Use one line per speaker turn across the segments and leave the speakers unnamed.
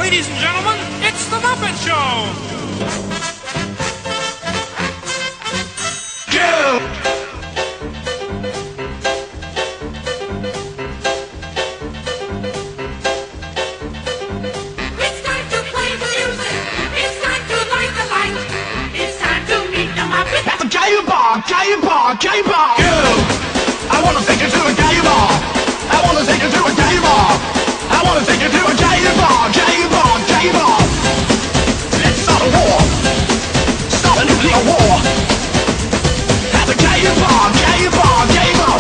Ladies and gentlemen, it's The Muppet Show!
Go!
It's time to play the music. It's time to light the light. It's time to meet the Muppets.
At the gay bar, gay bar, gay bar. Go! I wanna take you to a gay bar. I wanna take you to a gay bar. I wanna take you to a gay bar, gay bar, gay bar. Let's start a war. Start a nuclear war. At the gay bar, gay bar, gay bar.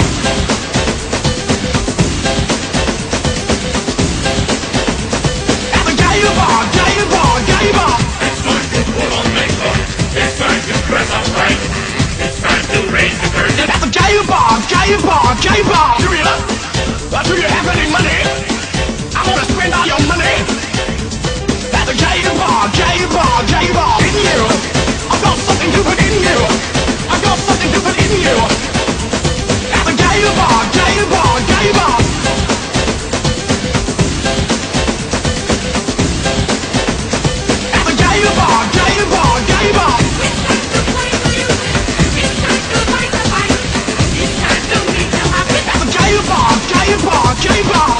At the gay bar, gay bar, gay bar.
It's time to put on makeup. It's time to dress up right. It's time to raise the curtain.
At the gay bar, gay bar, gay bar. Do you have any money? I wanna spend all your money. At the gay bar, gay bar, gay bar. In you, I've got something to put in you. I've got something to put in you. At the gay bar, gay bar, gay bar. At the gay bar, gay bar, gay bar.
It's time to play the music. It's time to light the light. It's time to meet the Muppets.
At the gay bar, gay bar, gay bar.